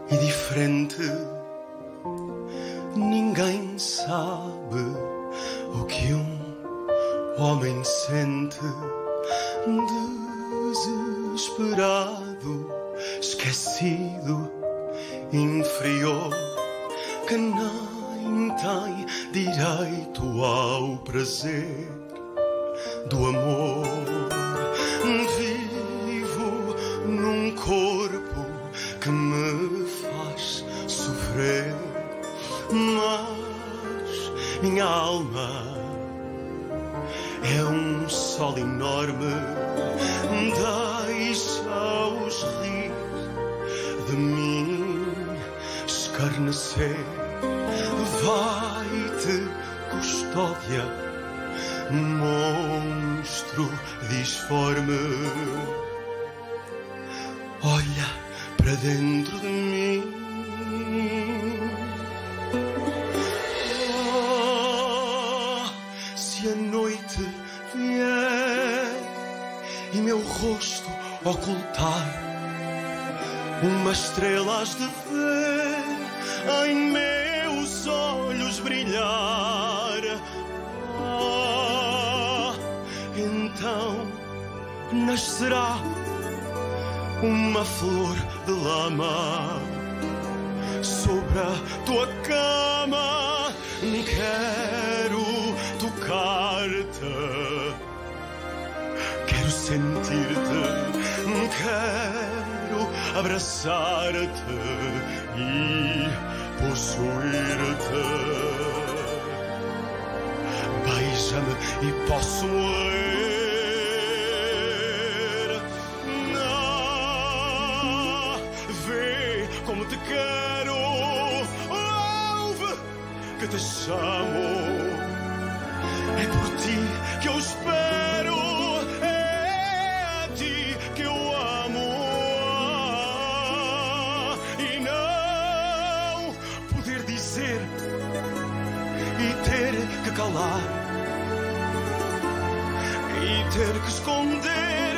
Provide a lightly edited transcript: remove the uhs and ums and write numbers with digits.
e diferente. Ninguém sabe o que um homem sente, desesperado, esquecido, inferior, que nem tem direito ao prazer do amor. Vivo num corpo que me faz sofrer, mas minha alma é um sol enorme. Deixa-os rir de mim, escarnecer. Vai-te, custódia, monstro disforme. Olha para dentro de mim. Se a noite vier e meu rosto ocultar, uma estrela has de ver em meus olhos brilhar. Então nascerá uma flor de lama sobre a tua cama. Quero tocar-te, quero sentir-te, quero abraçar-te e possuir-te. Beija-me e posso morrer. Não, vê como te quero, ouve que te chamo. É por ti que eu espero, é a ti que eu amo. E não poder dizer e ter que calar, e ter que esconder